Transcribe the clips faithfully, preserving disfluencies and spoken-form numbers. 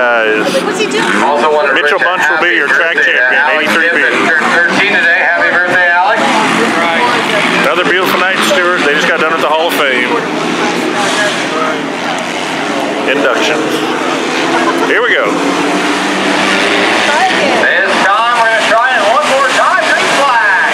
guys. What's he doing? Also wanted to Mitchell wish a Bunch will be happy your track birthday to champion, Alex eighty-three Gibbs, feet. turned thirteen today. Happy birthday, Alex. Another beautiful night, Stuart. They just got done at the Hall of Fame. Inductions. Here we go. This time we're going to try it one more time. Green flag.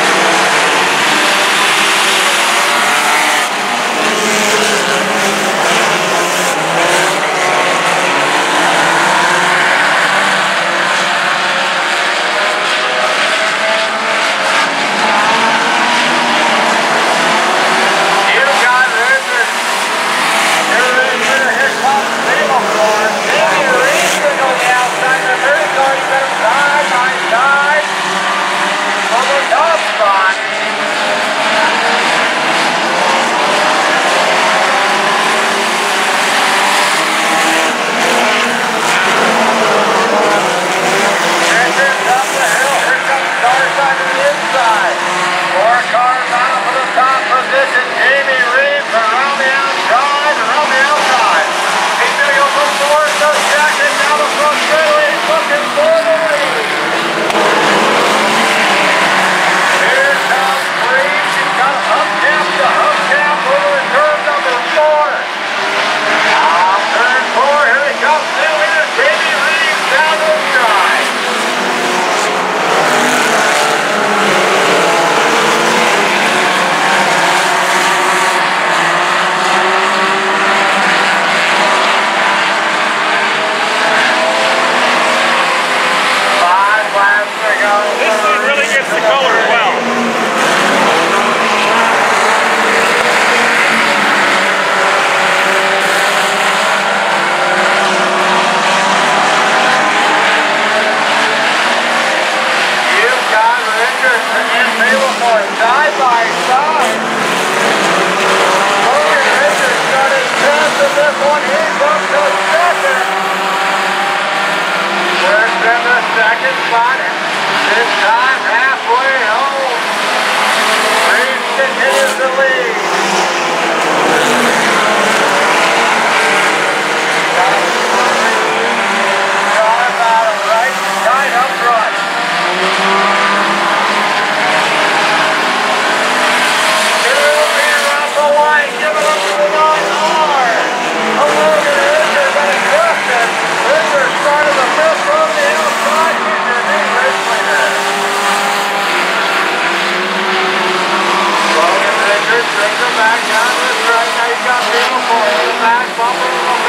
You got Richard. Here Richard. Here comes Singapore. Jamie Reed's going to go the outside. The third car, he's got him side by side. On the top spot. Richard's up the hill. Here comes Starside to the inside. Four cars out for the top position. Jamie Reed around the outside, around the outside. He's going to go from fourth to second. Down the front straightaway. He's looking for the lead. Here comes Reed. He's got hubcap to hubcap over in turn number four. Now turn four. Here he comes. New leader Jamie Reed down to the side. Five laps to go. This one really gets the color well. You've got Richardson and Singapore side by side. Logan Richardson is tenth in this one. He's up to second. Works in the second spot. This time halfway home. Reed continues to lead. Car bottom right, right up front. Give it up here off the line. Give it up to the nine R. A Logan Richards and a Justin. Richards started the fifth from the outside. He's your new race leader. Logan Richards brings him back down to the straight. Now he's got Singapore in the back bumper.